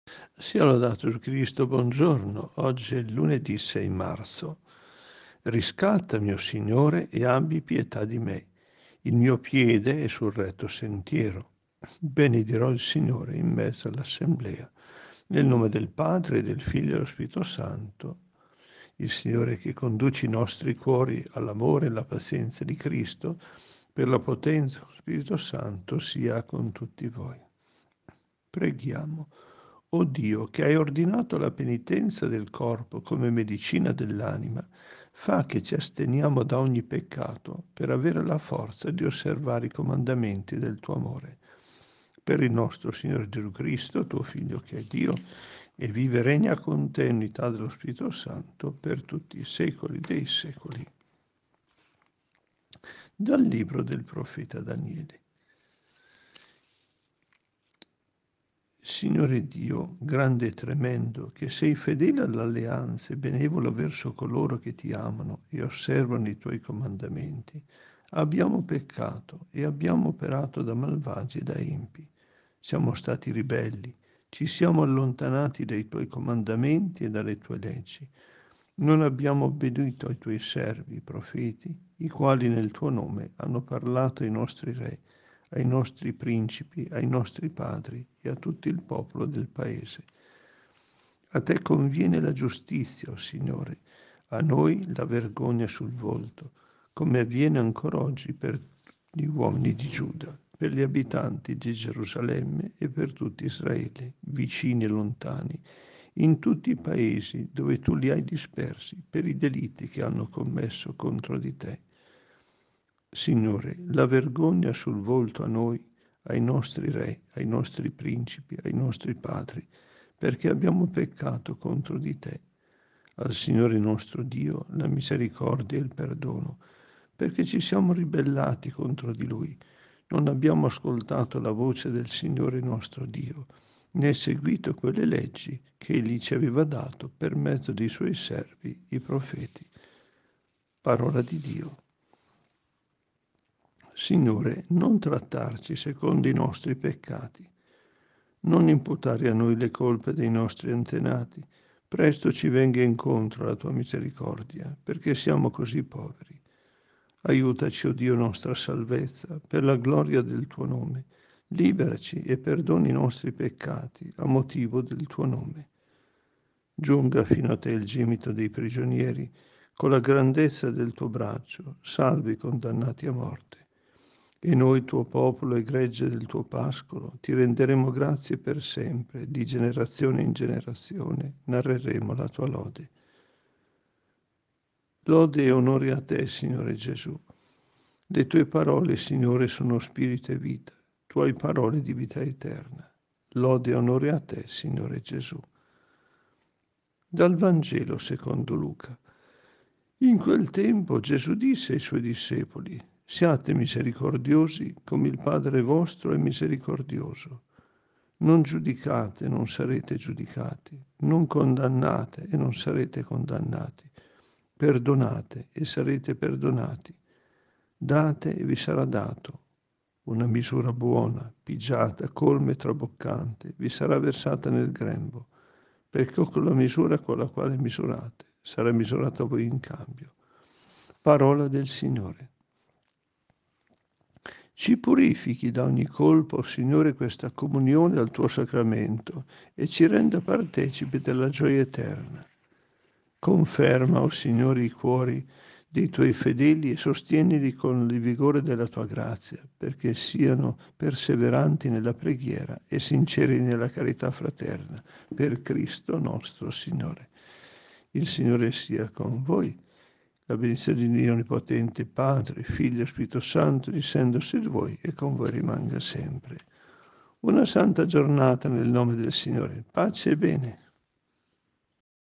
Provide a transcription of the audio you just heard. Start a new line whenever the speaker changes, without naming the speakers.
Sia lodato Gesù Cristo, buongiorno. Oggi è lunedì 6 marzo. Riscattami, o Signore, e abbi pietà di me. Il mio piede è sul retto sentiero. Benedirò il Signore in mezzo all'assemblea. Nel nome del Padre, del Figlio e dello Spirito Santo. Il Signore che conduce i nostri cuori all'amore e alla pazienza di Cristo, per la potenza dello Spirito Santo, sia con tutti voi. Preghiamo. O Dio, che hai ordinato la penitenza del corpo come medicina dell'anima, fa che ci asteniamo da ogni peccato per avere la forza di osservare i comandamenti del tuo amore. Per il nostro Signore Gesù Cristo, tuo Figlio che è Dio, e vive e regna con te in unità dello Spirito Santo per tutti i secoli dei secoli. Dal libro del profeta Daniele. Signore Dio, grande e tremendo, che sei fedele all'alleanza e benevolo verso coloro che ti amano e osservano i tuoi comandamenti, abbiamo peccato e abbiamo operato da malvagi e da empi. Siamo stati ribelli, ci siamo allontanati dai tuoi comandamenti e dalle tue leggi. Non abbiamo obbedito ai tuoi servi, i profeti, i quali nel tuo nome hanno parlato ai nostri re, ai nostri principi, ai nostri padri e a tutto il popolo del paese. A te conviene la giustizia, o Signore, a noi la vergogna sul volto, come avviene ancora oggi per gli uomini di Giuda, per gli abitanti di Gerusalemme e per tutti Israele, vicini e lontani, in tutti i paesi dove tu li hai dispersi per i delitti che hanno commesso contro di te. Signore, la vergogna sul volto a noi, ai nostri re, ai nostri principi, ai nostri padri, perché abbiamo peccato contro di te. Al Signore nostro Dio la misericordia e il perdono, perché ci siamo ribellati contro di Lui. Non abbiamo ascoltato la voce del Signore nostro Dio, né seguito quelle leggi che Egli ci aveva dato per mezzo dei Suoi servi, i profeti. Parola di Dio. Signore, non trattarci secondo i nostri peccati, non imputare a noi le colpe dei nostri antenati, presto ci venga incontro la tua misericordia, perché siamo così poveri. Aiutaci, o Dio nostra salvezza, per la gloria del tuo nome, liberaci e perdoni i nostri peccati a motivo del tuo nome. Giunga fino a te il gemito dei prigionieri, con la grandezza del tuo braccio, salvi i condannati a morte. E noi, tuo popolo e gregge del tuo pascolo, ti renderemo grazie per sempre, di generazione in generazione, narreremo la tua lode. Lode e onore a te, Signore Gesù. Le tue parole, Signore, sono spirito e vita, tue parole di vita eterna. Lode e onore a te, Signore Gesù. Dal Vangelo secondo Luca. In quel tempo Gesù disse ai suoi discepoli: siate misericordiosi come il Padre vostro è misericordioso. Non giudicate, non sarete giudicati. Non condannate e non sarete condannati. Perdonate e sarete perdonati. Date e vi sarà dato. Una misura buona, pigiata, colma e traboccante, vi sarà versata nel grembo, perché con la misura con la quale misurate sarà misurata a voi in cambio. Parola del Signore. Ci purifichi da ogni colpa, o Signore, questa comunione al tuo sacramento e ci renda partecipi della gioia eterna. Conferma, o Signore, i cuori dei tuoi fedeli e sostienili con il vigore della tua grazia, perché siano perseveranti nella preghiera e sinceri nella carità fraterna, per Cristo nostro Signore. Il Signore sia con voi. La benedizione di Dio Onnipotente, Padre, Figlio e Spirito Santo, discendosi di voi e con voi rimanga sempre. Una santa giornata nel nome del Signore. Pace e bene.